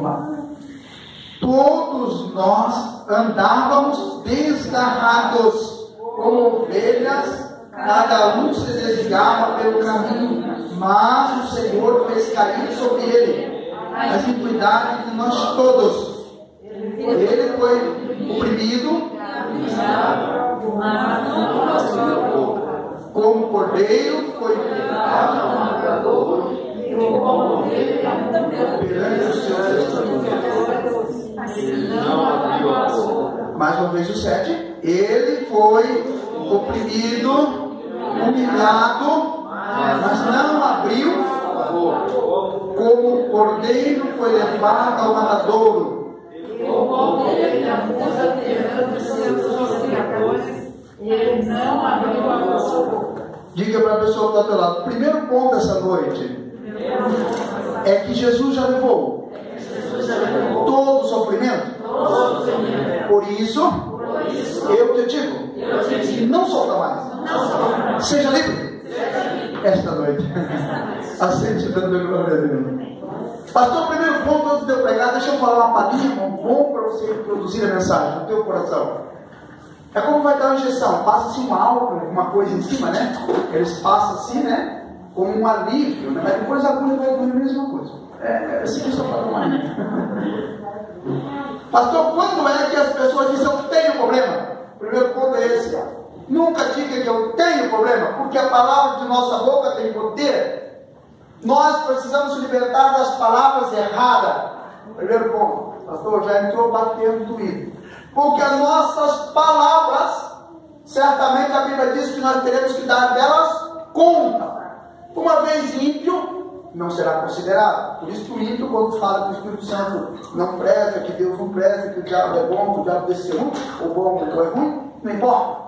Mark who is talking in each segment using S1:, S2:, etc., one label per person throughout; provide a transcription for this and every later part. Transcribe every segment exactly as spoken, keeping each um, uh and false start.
S1: Vamos lá. Todos nós andávamos desgarrados, como ovelhas, cada um se desviava pelo caminho, mas o Senhor fez cair sobre ele as iniquidades de nós todos. Ele foi oprimido, como cordeiro, foi levado perante os seus. Mais uma vez o sete. Ele foi oprimido, humilhado, mas não abriu. Como o cordeiro foi levado ao matadouro, ele não abriu a boca. Diga para a pessoa que está do teu lado. O primeiro ponto dessa noite é que Jesus já levou todo o sofrimento. Por isso, eu te digo, não sofra mais. Seja livre esta noite. Aceite dando glória a Deus. Pastor, o primeiro ponto antes de eu pregar, deixa eu falar uma palhinha bom para você introduzir a mensagem no teu coração. É como vai dar uma injeção, passa-se um álcool, uma coisa em cima, né? Eles passam assim, né? Como um alívio, né? Mas depois a agulha vai doer a mesma coisa. É, é assim que eu estou falando. Pastor, quando é que as pessoas dizem eu tenho problema? O primeiro ponto é esse. Nunca diga que eu tenho problema, porque a palavra de nossa boca tem poder. Nós precisamos se libertar das palavras erradas. Primeiro ponto. Pastor, já entrou batendo doído. Porque as nossas palavras, certamente a Bíblia diz que nós teremos que dar delas conta. Uma vez ímpio, não será considerado. Por isso que o ímpio, quando fala que o Espírito Santo não presta, que Deus não presta, que o diabo é bom, que o diabo desse é ruim, o bom que é ruim, não importa.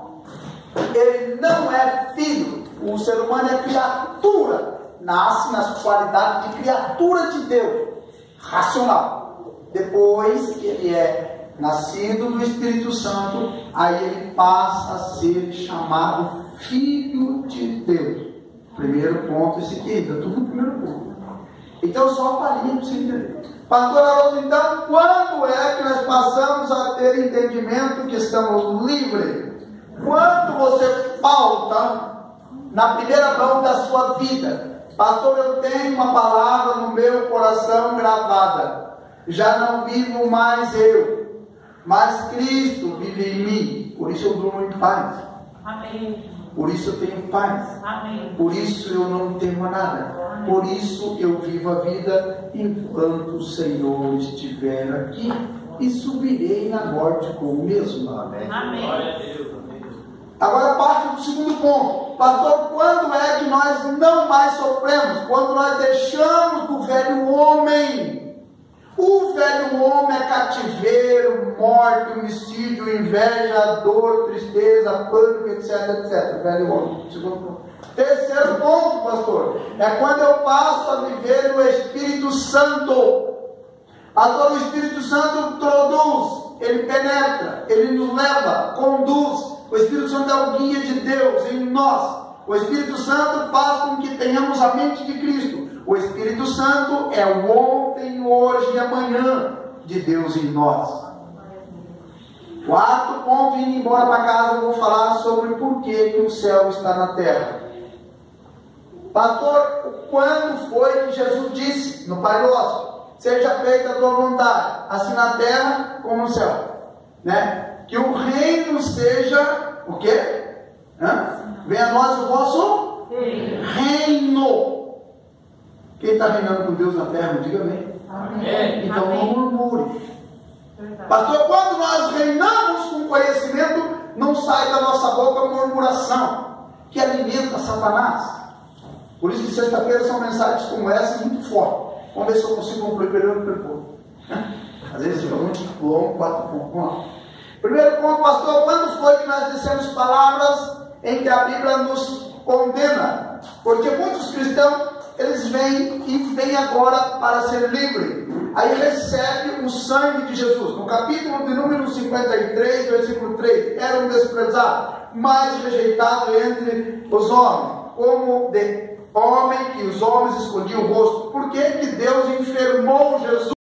S1: Ele não é filho. O ser humano é criatura. Nasce nas qualidades de criatura de Deus, racional. Depois que ele é nascido do Espírito Santo, aí ele passa a ser chamado Filho de Deus. Primeiro ponto, esse aqui, está tudo no primeiro ponto. Então, só uma palhinha para você entender. Pastor Haroldo, então, quando é que nós passamos a ter entendimento que estamos livres? Quando você falta na primeira mão da sua vida. Pastor, eu tenho uma palavra no meu coração gravada. Já não vivo mais eu, mas Cristo vive em mim. Por isso eu durmo em paz. Amém. Por isso eu tenho paz. Amém. Por isso eu não temo nada. Amém. Por isso eu vivo a vida enquanto o Senhor estiver aqui. E subirei na morte com o mesmo. Amém. Amém. Agora parte do segundo ponto. Pastor, quando é que nós não mais sofremos? Quando nós deixamos do velho homem. O velho homem é cativeiro, morte, homicídio, inveja, dor, tristeza, pânico, etc, etc. Velho homem. Segundo ponto. Terceiro ponto, pastor, é quando eu passo a viver no Espírito Santo. Pastor, o Espírito Santo introduz, ele penetra, ele nos leva, conduz. O Espírito Santo é o guia de Deus em nós. O Espírito Santo faz com que tenhamos a mente de Cristo. O Espírito Santo é o ontem, hoje e amanhã de Deus em nós. Quarto ponto, indo embora para casa, eu vou falar sobre por que, que o céu está na terra. Pastor, quando foi que Jesus disse no Pai Nosso? Seja feita a tua vontade, assim na terra como no céu. Né? Que o reino seja o quê? Hã? Venha a nós o vosso reino. reino. Quem está reinando com Deus na terra, diga amém. Amém. Então amém. Não murmure. Pastor, quando nós reinamos com conhecimento, não sai da nossa boca murmuração, que alimenta Satanás. Por isso que sexta-feira são mensagens como essa muito fortes. Vamos ver se eu consigo concluir primeiro o primeiro ponto. Às vezes fica muito longo, quatro pontos. Vamos lá. Primeiro ponto, pastor, quando foi que nós dissemos palavras em que a Bíblia nos condena? Porque muitos cristãos, eles vêm e vêm agora para ser livres. Aí recebe o sangue de Jesus. No capítulo de número cinquenta e três, versículo três, eram desprezados, mais rejeitados entre os homens, como de homem que os homens escondiam o rosto. Por que que Deus enfermou Jesus?